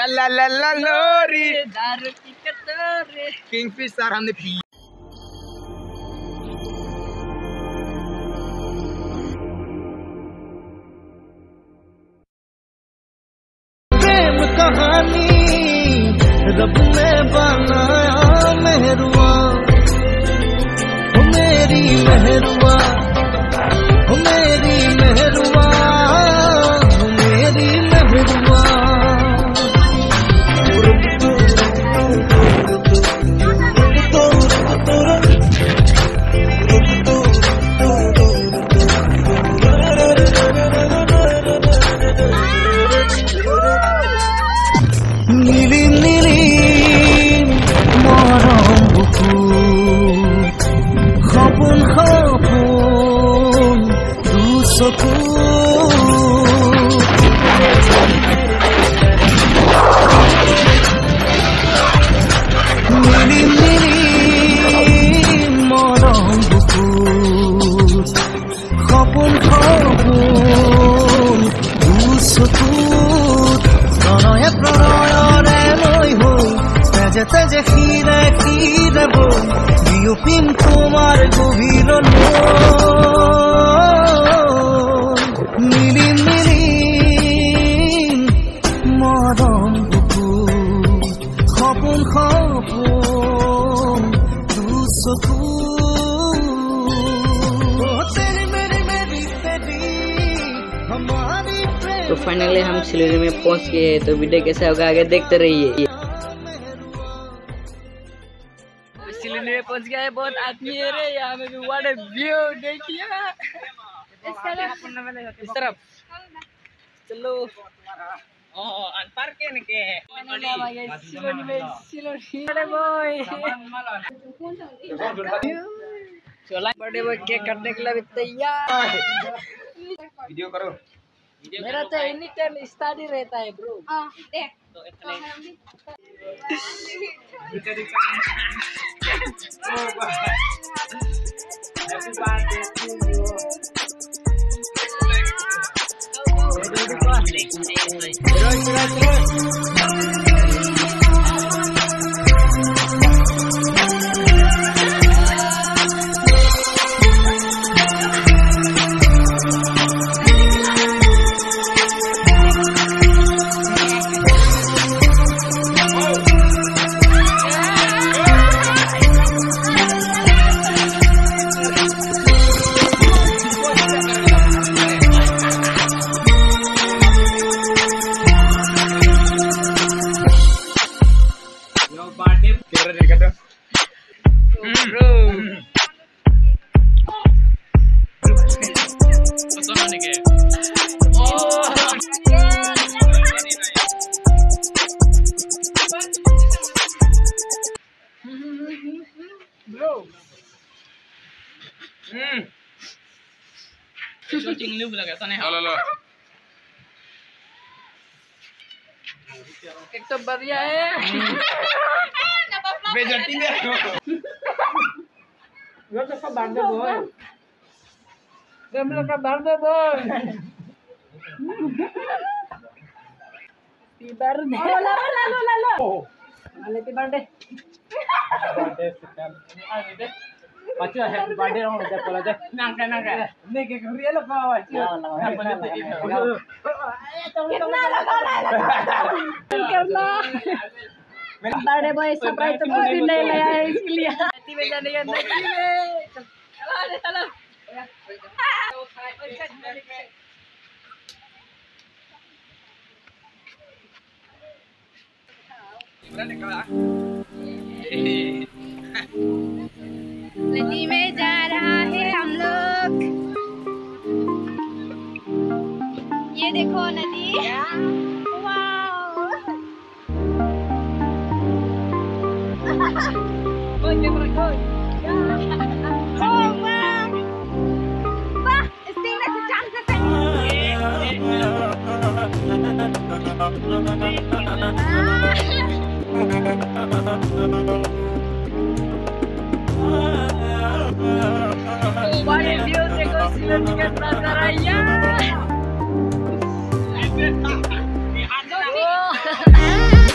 ला ला ला लोरी दारू की कटोरी किंगफिशर हमने पी। प्रेम कहानी रब ने बनाया मेहरुआ, मेरी मेहरुआ, मेरी मेहरुआ, मेरी मेहरुआ। नीली नीली मरम बुकु खपुन खपुन दुसकु नीली नीली मरम बुकु खपुन खपुन दुसकु प्रणय प्रणयरे লৈ হৈ তেজে তেজে খিরে খিরে বই বিয়পিম তোমার গভীর নীলি নীলি মরম বুকু খপুন খপুন দুচকু তেরি মেরি মেরি তেরি हमारी। तो फाइनली हम सिलोरी में पहुंच गए, तो वीडियो कैसा होगा आगे देखते रहिए। सिलोरी में पहुंच गए, बहुत आदमी है रे यहाँ में भी। व्हाट अ व्यू, देखिए इस तरफ चलो। पार्क के सिलोरी में सिलोरी बड़े बॉय चला, बड़े बॉय केक काटने के लिए तैयार। वीडियो करो। मेरा तो एनी टाइम स्टडी रहता है ब्रो। देख एक तो बढ़िया है बेइज्जती में घर तो सब बांध दे बोल, गमला का बांध दे बोल, तीबार ने ला वाले ते बांध दे बच्चा है बांधे रहो दे बोला दे नांगा ने के रियल पावा कितना करना बड़े बॉय सरप्राइज तो कुछ भी नहीं लाया है, इसलिए पार्टी में जाने का नहीं है। चलो नदी में जा रहा है हम लोग। ये देखो नदी। Vale, Dios, te consigo que atrás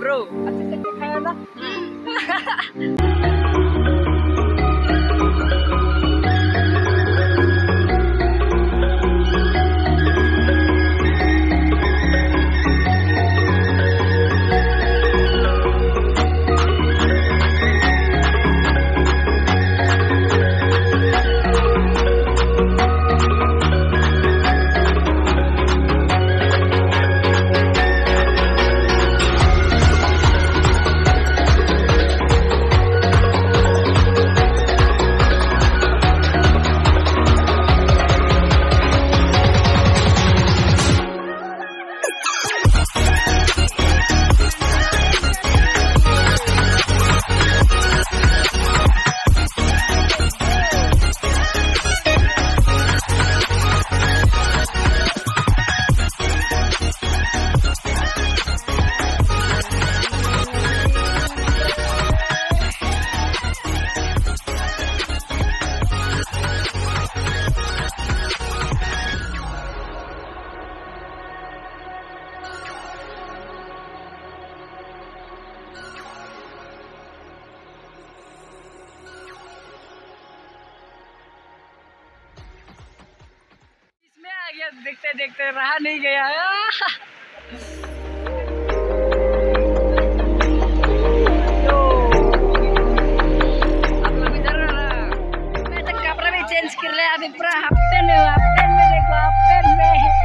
bro, अच्छे से खाया ना? देखते देखते रहा नहीं गया। आप लोग इधर मैं तो कपड़ा भी चेंज कर लिया अभी पूरा हाफ पैंट में देखो हाफ पैंट में।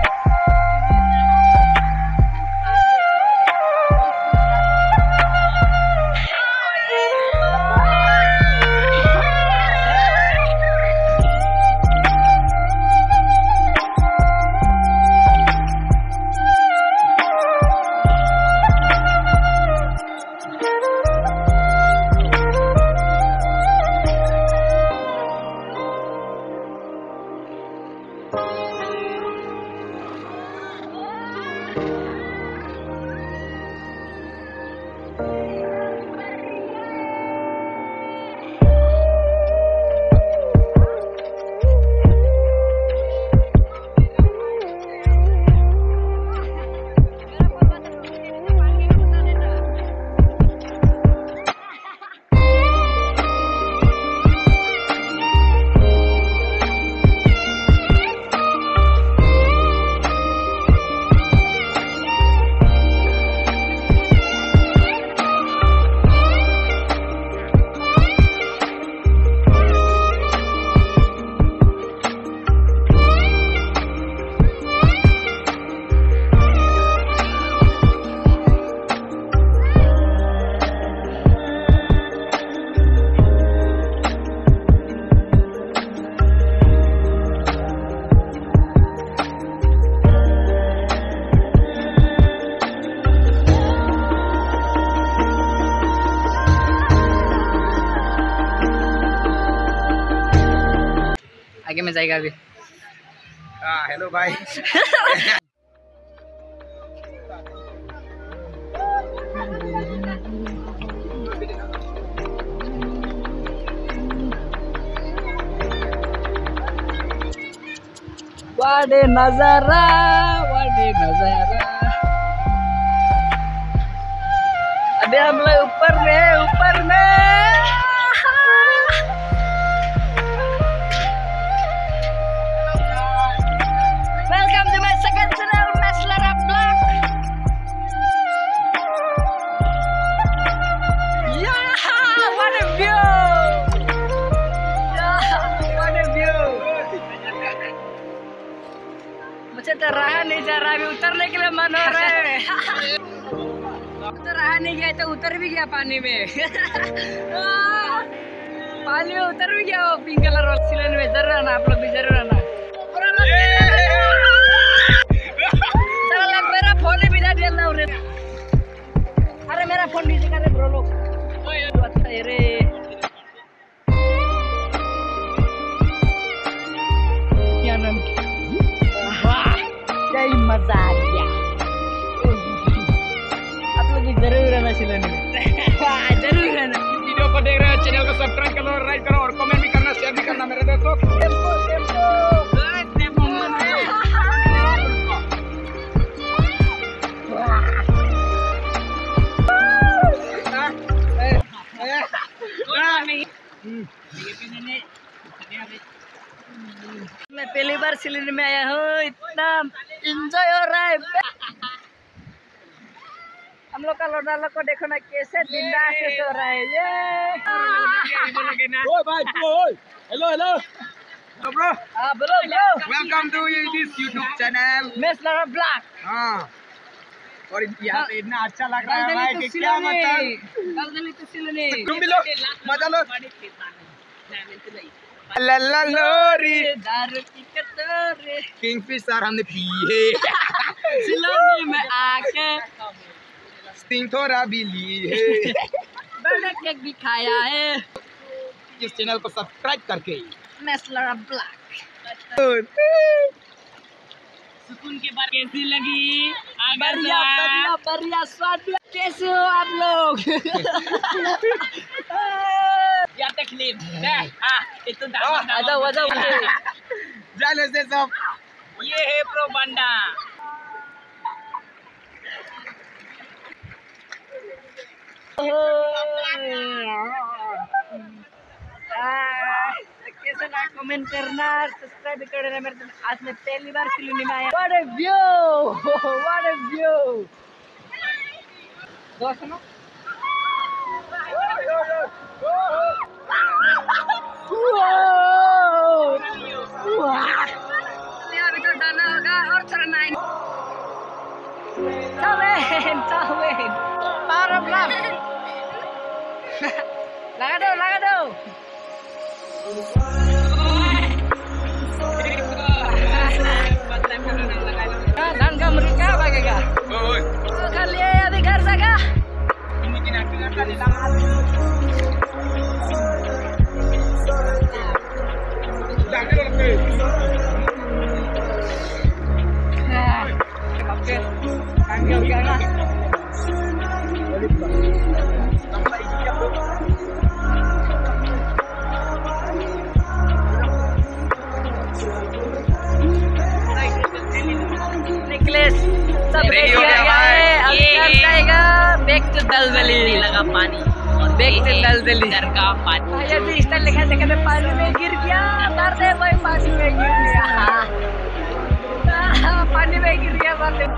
आगे में जाएगा अभी। हाँ हेलो भाई। वादे नजारा अभी हम लोग ऊपर में welcome to my second channel मैस्लरा vlog. What a view, what a view. मुझे तो रहा नहीं जा रहा, अभी उतरने के लिए मन हो रहा है। तो रहा नहीं गया तो उतर भी गया पानी में। पानी में उतर भी गया वो पिंक कलर वाला सिलन में। जरूर आना आप लोग भी, जरूर आना। मेरा फोन भी बिना दिया ना। अरे मेरा फोन भी दिखा रहे ब्रो लोग। रे क्या नाम, क्या ही मजा आ गया। आप लोग भी जरूर आना सिलन में। जरूर आना। वीडियो को देख रहे हो चैनल को सब्सक्राइब करो, लाइक करो और कमेंट भी करना, शेयर भी करना मेरे दोस्तों। मैं पहली बार सिलेंडर में आया हूँ, इतना एंजॉय हो रहा है। हम लोग का लोडा लोग को देखो ना कैसे बिंदास से सो रहा है ये। हेलो हेलो ब्रो, बोलो bro. Welcome to this YouTube channel मेस लड़ा ब्लॉग। हाँ, और यहाँ पे इतना अच्छा लग रहा है भाई कि क्या मतलब। तुम भी लो, मजा लो। लल्ला लोरी दारू की कटोरी किंगफिशर हमने पी है। सिलोनी में आके स्टिंग थोड़ा भी ली है। बर्थडे केक भी खाया है। इस चैनल को सब्सक्राइब करके मेस लड़ा ब्लॉग। सुकून की बात कैसी लगी? बढ़िया बढ़िया बढ़िया स्वाद। कैसे हो आप लोग? या तकलीफ itu आ जाओ आ जाओ। जाने से सब ये है प्रो बंडा। कैसे ना कमेंट करना, सब्सक्राइब भी करना। मेरे तो आज में पहली बार सिलोनी में आया। What a view! What a view! दोस्त ना? अभी तो जाना होगा और चढ़ना है। चावेन पावर ऑफ लव। लगा दो लगा दो। धान का मुर्गा भागेगा। कर लिए अभी घर सका। सब रेडी हो गया है। अब जाएगा बैक टू दलदली। लगा पानी बैक टू दलदली। घर का पानी भैया जी इस तरह लिखा देखा पानी में गिर गया। मार दे भाई पानी में गिर गया। पानी में गिर गया मार दे।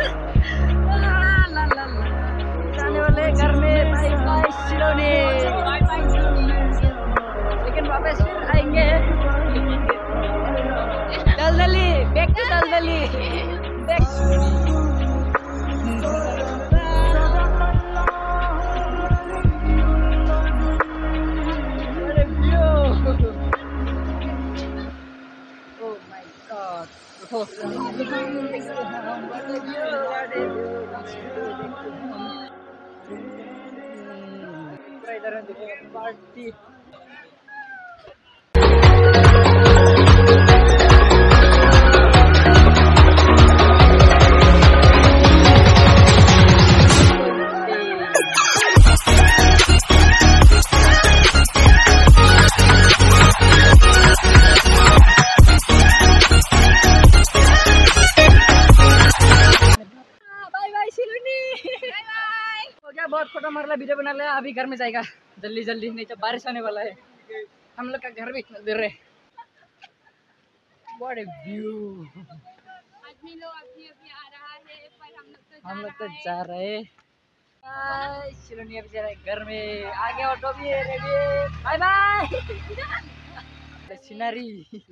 जाने वाले घर में बाय बाय सिलोनी। लेकिन वापस फिर आएंगे Daldali. Back to Daldali. Oh my God! Party. बहुत फोटो मार ला, वीडियो बना लिया। अभी घर में जाएगा जल्दी जल्दी, नहीं तो बारिश आने वाला है। हम लोग का घर भी इतना दूर है। What a view! आदमी लोग अभी अभी आ रहा है पर हम लोग तो जा रहे हैं। सिलोनी अभी जा रहे घर में। आगे ऑटो भी है ready. Bye bye. Scenery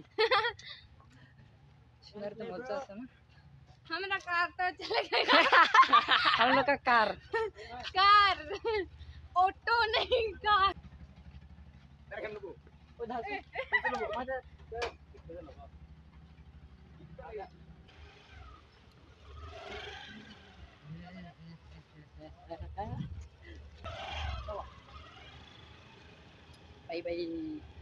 scenery तो मजा है ना। हमारा कार तो चले गया। हम लोग का कार ऑटो नहीं कार। उधर से बाय बाय।